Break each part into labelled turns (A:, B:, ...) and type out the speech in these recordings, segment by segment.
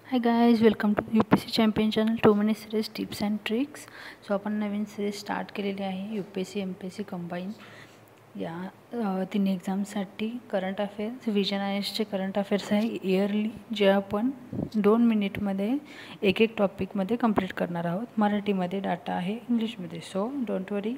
A: High guys, welcome to UPSC champion channel. 2 minute series tips and tricks. So आपण नवीन series start केलेली आहे UPSC MPSC combine या तिन्ही एक्झामसाठी. करंट अफेअर्स, विजन आयएसचे करंट अफेअर्स आहे इयरली, जे आपण 2 मिनिटमध्ये एक टॉपिकमध्ये कंप्लीट करणार आहोत. मराठीमध्ये डाटा आहे, इंग्लिशमध्ये. सो डोंट वरी,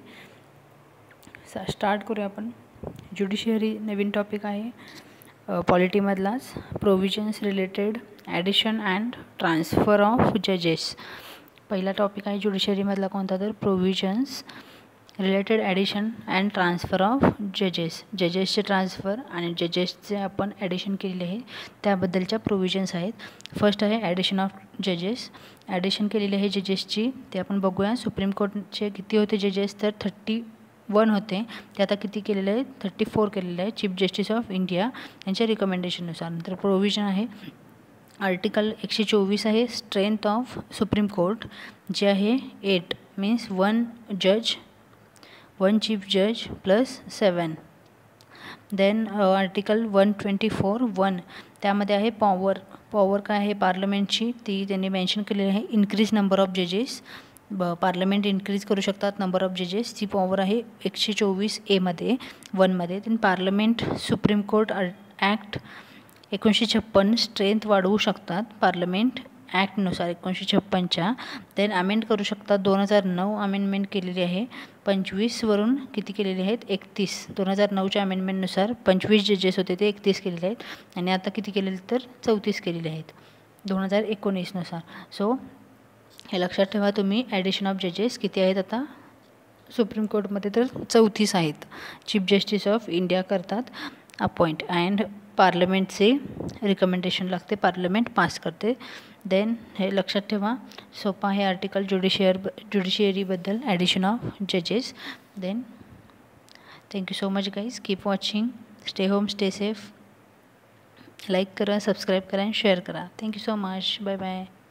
A: स्टार्ट करूया आपण. ज्युडिशियरी नवीन टॉपिक आहे पॉलिटीमधलाच. Provisions related addition and transfer of जजेस. पहिला टॉपिक आहे ज्युडिशरीमधला कोणता, तर provisions related addition and transfer of जजेस. जजेसचे ट्रान्सफर आणि जजेसचे आपण ॲडिशन केलेले आहे त्याबद्दलच्या प्रोव्हिजन्स आहेत. फर्स्ट आहे ॲडिशन ऑफ जजेस. ॲडिशन केलेली आहे जजेसची, ते आपण बघूया. सुप्रीम कोर्टचे किती होते जजेस, तर 31 होते. ते आता किती केलेले आहेत, 34 केलेले आहेत चीफ जस्टिस ऑफ इंडिया यांच्या रिकमेंडेशननुसार. नंतर प्रोव्हिजन आहे आर्टिकल 124 आहे स्ट्रेंथ ऑफ सुप्रीम कोर्ट, जे आहे 8 मीन्स 1 जज 1 चीफ जज प्लस 7. देन आर्टिकल 124(1) त्यामध्ये आहे पॉवर काय आहे पार्लमेंटची, ती त्यांनी मेन्शन केलेली आहे. इन्क्रीज नंबर ऑफ जजेस, पार्लमेंट इन्क्रीज करू शकतात नंबर ऑफ जजेस, ती पॉवर आहे 124A मध्ये 1मध्ये. Then parliament supreme court act 1956 strength वाढवू शकतात पार्लमेंट ॲक्टनुसार 1956च्या. देन अमेंड करू शकतात. 2009 अमेंडमेंट केलेली आहे, 25 वरून किती केलेले आहेत, 31. 2009च्या अमेंडमेंटनुसार 25 जजेस होते, ते 31 केलेले आहेत. आणि आता किती केलेले, तर 34 केलेले आहेत 2019नुसार. सो हे लक्षात ठेवा तुम्ही. ॲडिशन ऑफ जजेस किती आहेत आता सुप्रीम कोर्टमध्ये, तर 34 आहेत. चीफ जस्टिस ऑफ इंडिया करतात अपॉइंट अँड पार्लमेंटचे रिकमेंडेशन लागते, पार्लमेंट पास करते. देन हे लक्षात ठेवा, सोपा आहे आर्टिकल ज्युडिशियरीबद्दल ॲडिशन ऑफ जजेस. Then thank you so much guys, keep watching, stay home, stay safe. Like करा, सबस्क्राईब करा आणि शेअर करा. Thank you so much, bye bye.